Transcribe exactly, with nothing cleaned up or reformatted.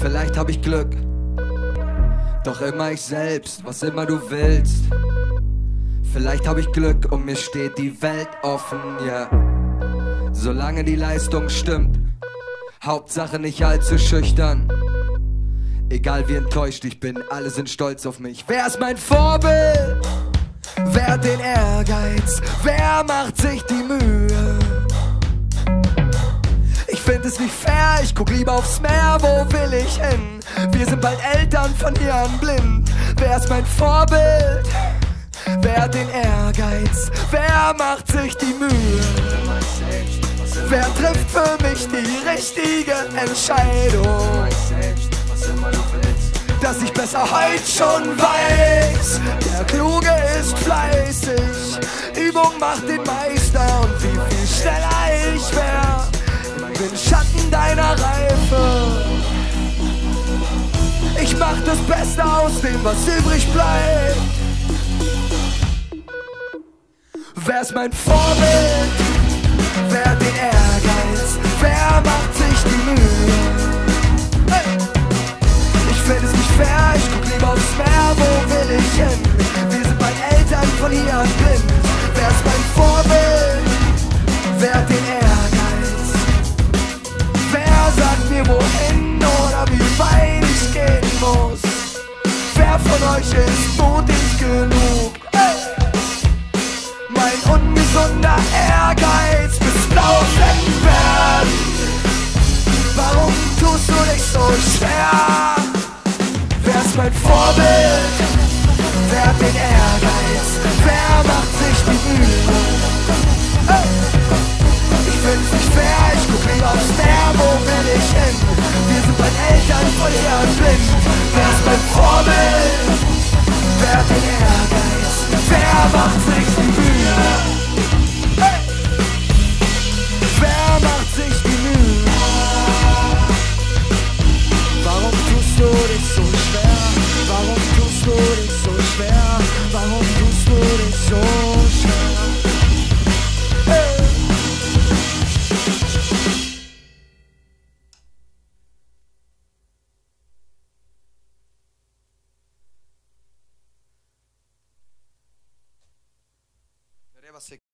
Vielleicht hab ich Glück, doch immer ich selbst, was immer du willst. Vielleicht hab ich Glück und mir steht die Welt offen, ja. Solange die Leistung stimmt, Hauptsache nicht allzu schüchtern. Egal wie enttäuscht ich bin, alle sind stolz auf mich. Wer ist mein Vorbild? Wer hat den Ehrgeiz? Wer macht sich die Mühe? Ich find es nicht fair, ich guck lieber aufs Meer, wo will ich hin? Wir sind bald Eltern, von hier an blind. Wer ist mein Vorbild? Wer hat den Ehrgeiz? Wer macht sich die Mühe? Wer trifft für mich die richtige Entscheidung? Dass ich besser heute schon weiß, der Kluge ist fleißig, Übung macht den Meister und wie viel schneller ich wär im Schatten deiner Reife. Ich mach das Beste aus dem, was übrig bleibt. Wer ist mein Vorbild? Wer hat den Ehrgeiz? Wer macht sich die Mühe? Hey! Ich find es nicht fair, ich guck lieber aufs Meer, wo will ich hin? Wir sind bald Eltern, von hier an blind. Wer ist mein Vorbild? Wer hat den Ehrgeiz? Wer sagt mir wohin oder wie weit ich gehen muss? Wer von euch ist mutig genug? Hey! Mein ungesunder Ehrgeiz bis blau werden. Warum tust du dich so schwer? Wer ist mein Vorbild? Wer hat den Ehrgeiz? Wer macht sich die Mühe? Hey! Ich find's nicht fair, ich guck lieber aufs Meer, wo will ich hin? Wir sind bald Eltern, von hier an blind. Wer ist mein Vorbild? Wer hat den Ehrgeiz? Wer macht sich die Mühe? Hey! Wer macht sich die Mühe? Warum tust du dich so schwer? Warum tust du dich so schwer? Warum tust du dich so schwer? Hey! Der was